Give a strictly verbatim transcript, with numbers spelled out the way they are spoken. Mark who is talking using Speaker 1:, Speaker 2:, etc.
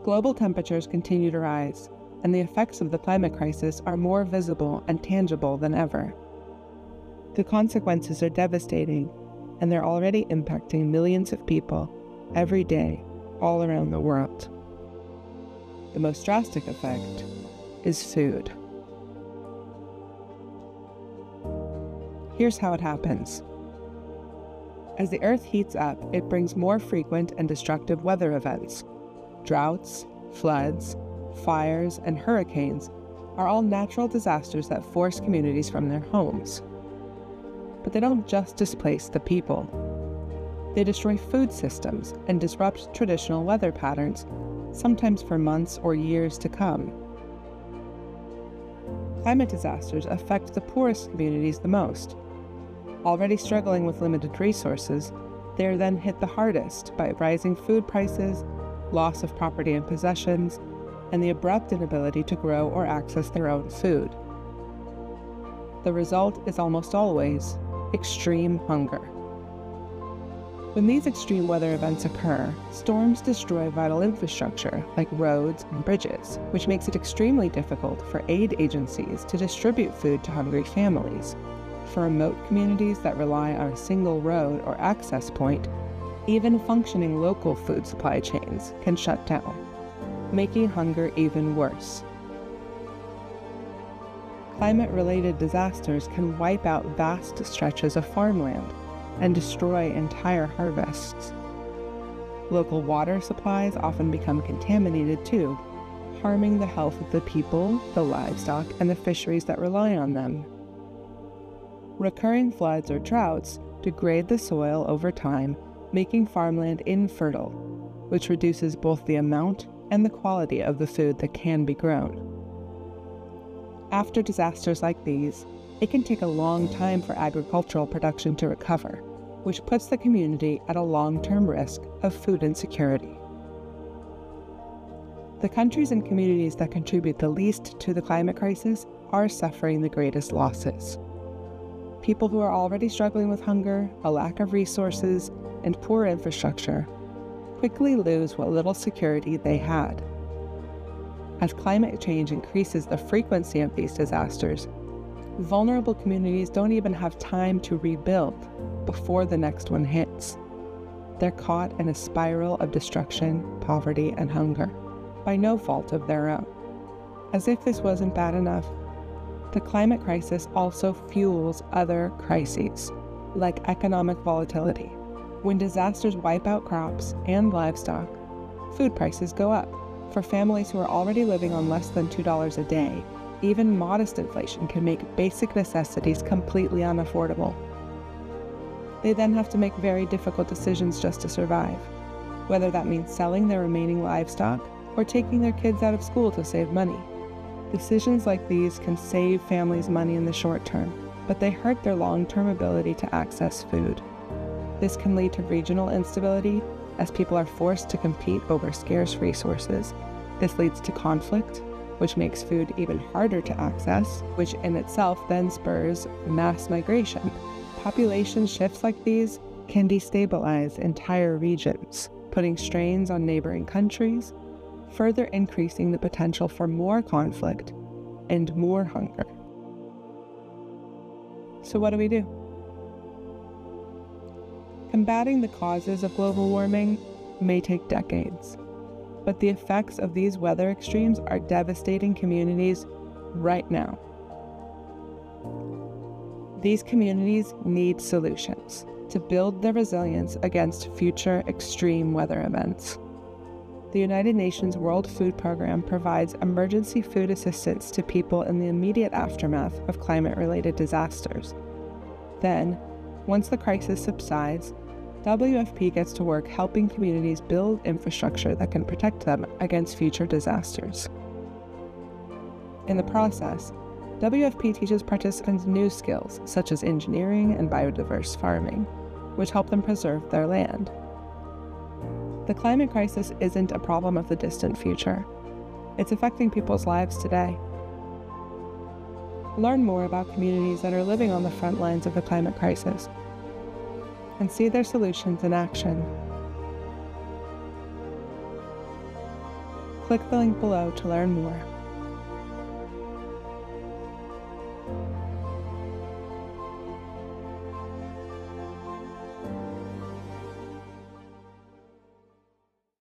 Speaker 1: Global temperatures continue to rise, and the effects of the climate crisis are more visible and tangible than ever. The consequences are devastating, and they're already impacting millions of people every day all around the world. The most drastic effect is food. Here's how it happens. As the Earth heats up, it brings more frequent and destructive weather events. Droughts, floods, fires, and hurricanes are all natural disasters that force communities from their homes. But they don't just displace the people. They destroy food systems and disrupt traditional weather patterns, sometimes for months or years to come. Climate disasters affect the poorest communities the most. Already struggling with limited resources, they are then hit the hardest by rising food prices, loss of property and possessions, and the abrupt inability to grow or access their own food. The result is almost always extreme hunger. When these extreme weather events occur, storms destroy vital infrastructure like roads and bridges, which makes it extremely difficult for aid agencies to distribute food to hungry families. For remote communities that rely on a single road or access point, even functioning local food supply chains can shut down, making hunger even worse. Climate-related disasters can wipe out vast stretches of farmland and destroy entire harvests. Local water supplies often become contaminated too, harming the health of the people, the livestock, and the fisheries that rely on them. Recurring floods or droughts degrade the soil over time, making farmland infertile, which reduces both the amount and the quality of the food that can be grown. After disasters like these, it can take a long time for agricultural production to recover, which puts the community at a long-term risk of food insecurity. The countries and communities that contribute the least to the climate crisis are suffering the greatest losses. People who are already struggling with hunger, a lack of resources, and poor infrastructure quickly lose what little security they had. As climate change increases the frequency of these disasters, vulnerable communities don't even have time to rebuild before the next one hits. They're caught in a spiral of destruction, poverty, and hunger, by no fault of their own. As if this wasn't bad enough, the climate crisis also fuels other crises, like economic volatility. When disasters wipe out crops and livestock, food prices go up. For families who are already living on less than two dollars a day, even modest inflation can make basic necessities completely unaffordable. They then have to make very difficult decisions just to survive, whether that means selling their remaining livestock or taking their kids out of school to save money. Decisions like these can save families money in the short term, but they hurt their long-term ability to access food. This can lead to regional instability as people are forced to compete over scarce resources. This leads to conflict, which makes food even harder to access, which in itself then spurs mass migration. Population shifts like these can destabilize entire regions, putting strains on neighboring countries, further increasing the potential for more conflict and more hunger. So what do we do? Combating the causes of global warming may take decades, but the effects of these weather extremes are devastating communities right now. These communities need solutions to build their resilience against future extreme weather events. The United Nations World Food Programme provides emergency food assistance to people in the immediate aftermath of climate-related disasters. Then, once the crisis subsides, W F P gets to work helping communities build infrastructure that can protect them against future disasters. In the process, W F P teaches participants new skills such as engineering and biodiverse farming, which help them preserve their land. The climate crisis isn't a problem of the distant future. It's affecting people's lives today. Learn more about communities that are living on the front lines of the climate crisis and see their solutions in action. Click the link below to learn more.